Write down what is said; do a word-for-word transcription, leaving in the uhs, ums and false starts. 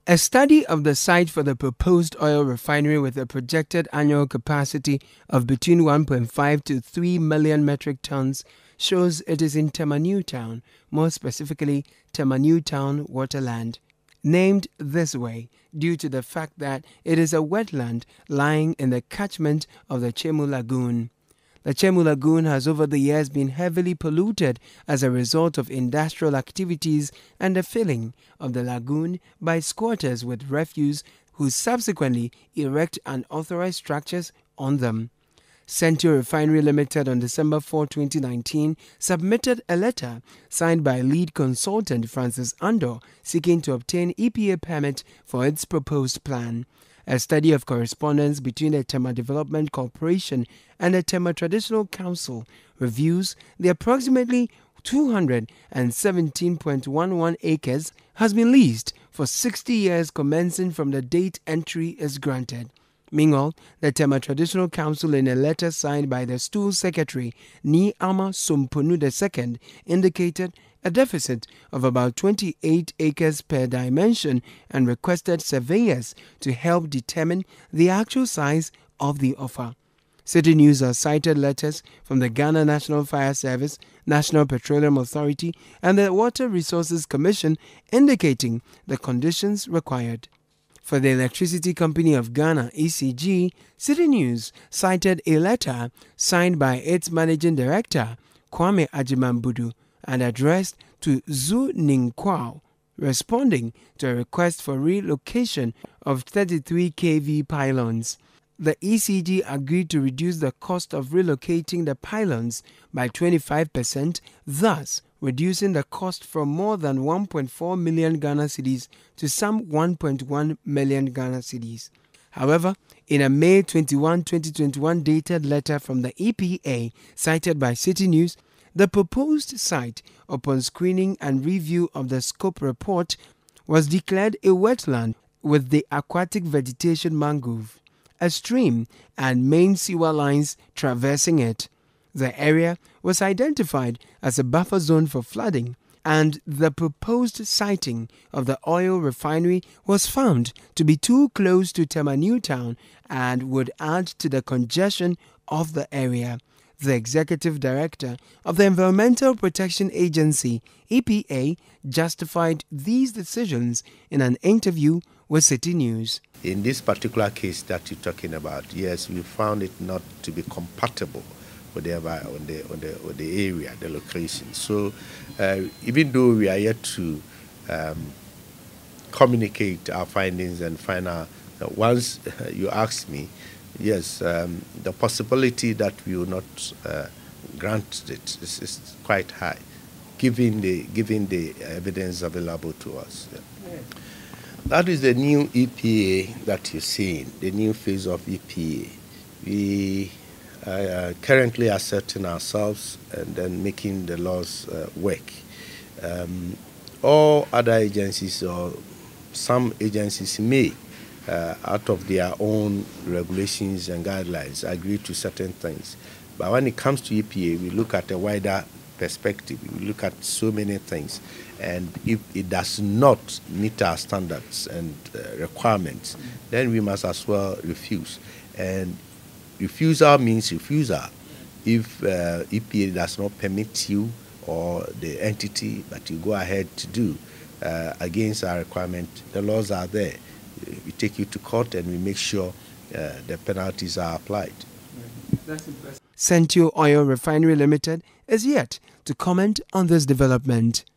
A study of the site for the proposed oil refinery with a projected annual capacity of between one point five to three million metric tons shows it is in Tema Newtown, more specifically Tema Newtown Waterland, named this way due to the fact that it is a wetland lying in the catchment of the Chemu Lagoon. The Chemu Lagoon has over the years been heavily polluted as a result of industrial activities and the filling of the lagoon by squatters with refuse who subsequently erect unauthorized structures on them. Sentio Refinery Limited on December fourth, twenty nineteen submitted a letter signed by lead consultant Francis Andor seeking to obtain E P A permit for its proposed plan. A study of correspondence between the Tema Development Corporation and the Tema Traditional Council reviews the approximately two hundred seventeen point one one acres has been leased for sixty years commencing from the date entry is granted. Meanwhile, the Tema Traditional Council, in a letter signed by the Stool Secretary Ni Ama Somponu the Second, indicated a deficit of about twenty-eight acres per dimension and requested surveyors to help determine the actual size of the offer. City News has cited letters from the Ghana National Fire Service, National Petroleum Authority, and the Water Resources Commission indicating the conditions required. For the Electricity Company of Ghana, E C G, City News cited a letter signed by its Managing Director, Kwame Ajimambudu, and addressed to Zhu Ningkwao, responding to a request for relocation of thirty-three kilovolt pylons. The E C G agreed to reduce the cost of relocating the pylons by twenty-five percent, thus reducing the cost from more than one point four million Ghana cedis to some one point one million Ghana cedis. However, in a May twenty-first, twenty twenty-one dated letter from the E P A cited by City News, the proposed site, upon screening and review of the scope report, was declared a wetland with the aquatic vegetation mangrove, a stream and main sewer lines traversing it. The area was identified as a buffer zone for flooding, and the proposed siting of the oil refinery was found to be too close to Tema Newtown and would add to the congestion of the area. The executive director of the Environmental Protection Agency, E P A, justified these decisions in an interview with City News. In this particular case that you're talking about, yes, we found it not to be compatible with the, on the, on the, on the area, the location. So uh, even though we are yet to um, communicate our findings and find out, uh, once you ask me, yes, um, the possibility that we will not uh, grant it is, is quite high, given the given the evidence available to us. Yeah. Yeah. That is the new E P A that you're seeing, the new phase of E P A. We are currently asserting ourselves and then making the laws uh, work. Um, all other agencies or some agencies may, Uh, out of their own regulations and guidelines, agree to certain things. But when it comes to E P A, we look at a wider perspective. We look at so many things. And if it does not meet our standards and uh, requirements, then we must as well refuse. And refusal means refusal. If uh, E P A does not permit you or the entity that you go ahead to do uh, against our requirement, the laws are there. We take you to court and we make sure uh, the penalties are applied. Sentio Oil Refinery Limited is yet to comment on this development.